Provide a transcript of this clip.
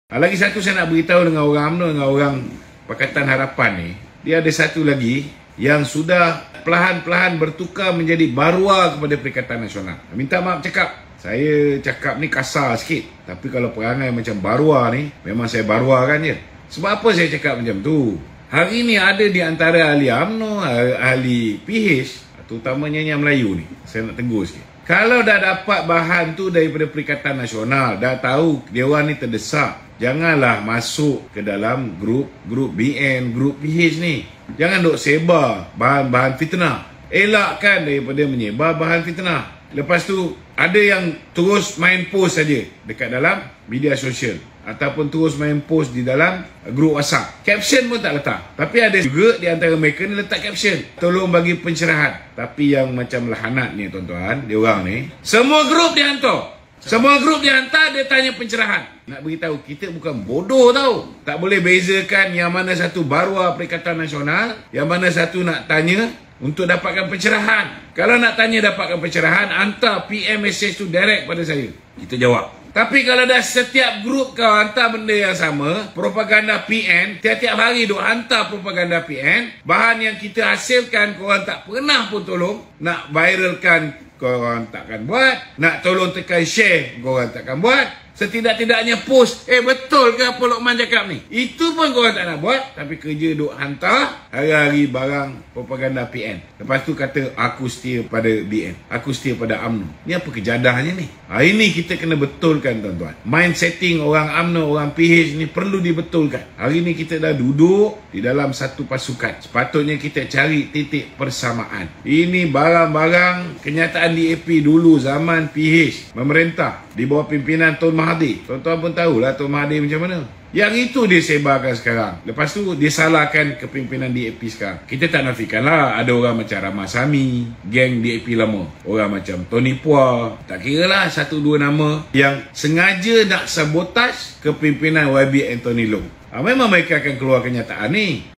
Lagi satu saya nak beritahu dengan orang UMNO, dengan orang Pakatan Harapan ni. Dia ada satu lagi yang sudah perlahan-perlahan bertukar menjadi barua kepada Perikatan Nasional. Minta maaf cakap, saya cakap ni kasar sikit. Tapi kalau perangai macam barua ni, memang saya baruakan je. Sebab apa saya cakap macam tu? Hari ni ada di antara ahli UMNO, ahli PH, terutamanya yang Melayu ni. Saya nak tegur sikit. Kalau dah dapat bahan tu daripada Perikatan Nasional, dah tahu dia orang ni terdesak, janganlah masuk ke dalam grup BN, grup PH ni. Jangan duk sebar bahan-bahan fitnah. Elakkan daripada menyebar bahan fitnah. Lepas tu ada yang terus main post saja dekat dalam media sosial ataupun terus main post di dalam grup WhatsApp. Caption pun tak letak. Tapi ada juga di antara mereka ni letak caption, tolong bagi pencerahan. Tapi yang macam lahanat ni tuan-tuan, dia orang ni, semua grup dia hantar. Semua grup dia hantar, dia tanya pencerahan. Nak beritahu, kita bukan bodoh tau. Tak boleh bezakan yang mana satu barua Perikatan Nasional, yang mana satu nak tanya untuk dapatkan pencerahan. Kalau nak tanya dapatkan pencerahan, hantar PM message tu direct pada saya. Kita jawab. Tapi kalau dah setiap grup kau hantar benda yang sama, propaganda PN, tiap-tiap hari duk hantar propaganda PN, bahan yang kita hasilkan korang tak pernah pun tolong, nak viralkan korang takkan buat, nak tolong tekan share korang takkan buat, setidak-tidaknya post, betul ke apa Lokman cakap ni? Itu pun korang tak nak buat, tapi kerja duk hantar hari-hari barang propaganda PN. Lepas tu kata, aku setia pada BN, aku setia pada UMNO. Ni apa kejadahnya ni? Ini kita kena betulkan tuan-tuan. Mind setting orang UMNO, orang PH ni perlu dibetulkan. Hari ni kita dah duduk di dalam satu pasukan. Sepatutnya kita cari titik persamaan. Ini barang-barang kenyataan DAP dulu zaman PH memerintah di bawah pimpinan Tun Mahathir. Tuan-tuan pun tahulah Tun Mahathir macam mana. Yang itu dia sebarkan sekarang. Lepas tu dia salahkan kepimpinan DAP sekarang. Kita tak nafikanlah ada orang macam Rahmat Sami, geng DAP lama. Orang macam Tony Puah, tak kira lah satu dua nama yang sengaja nak sabotaj kepimpinan YB Anthony Loh. Memang mereka akan keluar kenyataan ni.